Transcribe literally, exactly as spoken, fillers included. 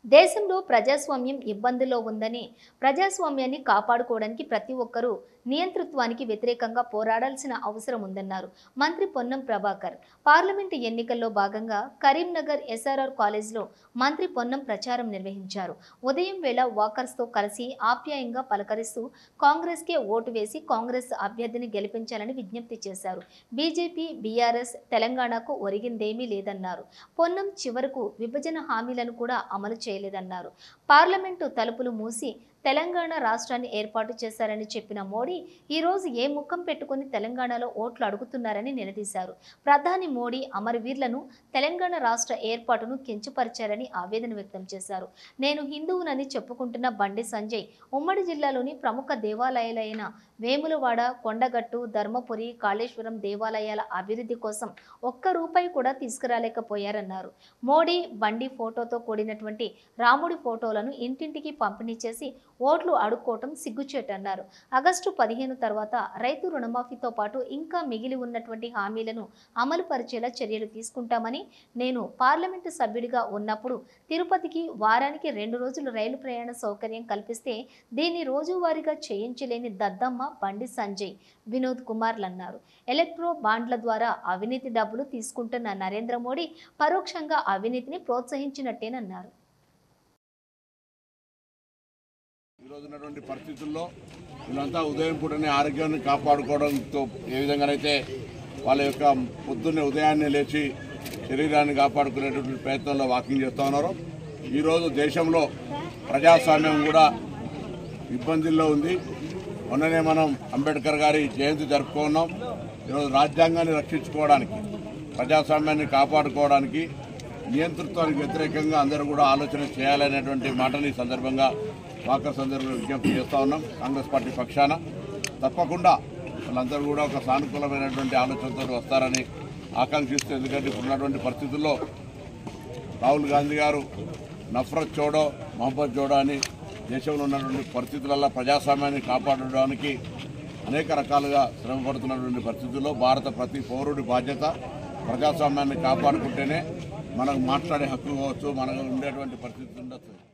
దేశంలో ప్రజాస్వామ్యం ఇబ్బందుల్లో ఉందని, ప్రజాస్వామ్యాన్ని కాపాడుకోవడానికి ప్రతి ఒక్కరూ నియంతృత్వానికి వ్యతిరేకంగా పోరాడాల్సిన అవసరం ఉందన్నారు మంత్రి పొన్నం ప్రభాకర్. పార్లమెంటు ఎన్నికల్లో భాగంగా కరీంనగర్ ఎస్ఆర్ఆర్ కాలేజ్లో మంత్రి పొన్నం ప్రచారం నిర్వహించారు. ఉదయం వేళ వాకర్స్తో కలిసి ఆప్యాయంగా పలకరిస్తూ కాంగ్రెస్కే ఓటు వేసి కాంగ్రెస్ అభ్యర్థిని గెలిపించాలని విజ్ఞప్తి చేశారు. బీజేపీ, బీఆర్ఎస్ తెలంగాణకు ఒరిగిందేమీ లేదన్నారు. పొన్నం చివరకు విభజన హామీలను కూడా అమలు చేయలేదన్నారు. పార్లమెంటు తలుపులు మూసి తెలంగాణ రాష్ట్రాన్ని ఏర్పాటు చేశారని చెప్పిన మోడీ ఈరోజు ఏ ముఖం పెట్టుకుని తెలంగాణలో ఓట్లు అడుగుతున్నారని నిలదీశారు. ప్రధాని మోడీ అమరవీరులను, తెలంగాణ రాష్ట్ర ఏర్పాటును కించపరిచారని ఆవేదన వ్యక్తం చేశారు. నేను హిందువునని చెప్పుకుంటున్న బండి సంజయ్ ఉమ్మడి జిల్లాలోని ప్రముఖ దేవాలయాలైన వేములవాడ, కొండగట్టు, ధర్మపురి, కాళేశ్వరం దేవాలయాల అభివృద్ధి కోసం ఒక్క రూపాయి కూడా తీసుకురాలేకపోయారన్నారు. మోడీ, బండి ఫోటోతో కూడినటువంటి రాముడి ఫోటోలను ఇంటింటికి పంపిణీ చేసి ఓట్లు అడుక్కోవటం సిగ్గుచేటన్నారు. ఆగస్టు పదిహేను తర్వాత రైతు రుణమాఫీతో పాటు ఇంకా మిగిలి ఉన్నటువంటి హామీలను అమలు పరిచేలా చర్యలు తీసుకుంటామని, నేను పార్లమెంటు సభ్యుడిగా ఉన్నప్పుడు తిరుపతికి వారానికి రెండు రోజులు రైలు ప్రయాణ సౌకర్యం కల్పిస్తే దీన్ని రోజువారీగా చేయించలేని దద్దమ్మ బండి సంజయ్, వినోద్ కుమార్లన్నారు. ఎలక్ట్రో బాండ్ల ద్వారా అవినీతి డబ్బులు తీసుకుంటున్న నరేంద్ర మోడీ పరోక్షంగా అవినీతిని ప్రోత్సహించినట్టేనన్నారు. ఈరోజు ఉన్నటువంటి పరిస్థితుల్లో వీళ్ళంతా ఉదయం పూటనే ఆరోగ్యాన్ని కాపాడుకోవడంతో ఏ విధంగానైతే వాళ్ళ యొక్క పొద్దున్నే ఉదయాన్నే లేచి శరీరాన్ని కాపాడుకునేటువంటి ప్రయత్నంలో వాకింగ్ చేస్తూ ఉన్నారు. ఈరోజు దేశంలో ప్రజాస్వామ్యం కూడా ఇబ్బందుల్లో ఉంది. మొన్ననే మనం అంబేద్కర్ గారి జయంతి జరుపుకున్నాం. ఈరోజు రాజ్యాంగాన్ని రక్షించుకోవడానికి, ప్రజాస్వామ్యాన్ని కాపాడుకోవడానికి, నియంతృత్వానికి వ్యతిరేకంగా అందరూ కూడా ఆలోచన చేయాలనేటువంటి మాటని ఈ సందర్భంగా వాకర్ సందర్భంలో విజ్ఞప్తి చేస్తూ ఉన్నాం. కాంగ్రెస్ పార్టీ పక్షాన తప్పకుండా వాళ్ళందరూ కూడా ఒక సానుకూలమైనటువంటి ఆలోచనతో వస్తారని ఆకాంక్షిస్తూ, ఎందుకంటే ఇప్పుడున్నటువంటి పరిస్థితుల్లో రాహుల్ గాంధీ గారు నఫరత్ చోడో మొహబ్బత్ జోడో అని దేశంలో ఉన్నటువంటి పరిస్థితులలో ప్రజాస్వామ్యాన్ని కాపాడడానికి అనేక రకాలుగా శ్రమ పడుతున్నటువంటి పరిస్థితుల్లో భారత ప్రతి పౌరుడి బాధ్యత ప్రజాస్వామ్యాన్ని కాపాడుకుంటేనే మనకు మాట్లాడే హక్కు కావచ్చు, మనకు ఉండేటువంటి పరిస్థితి ఉండొచ్చు.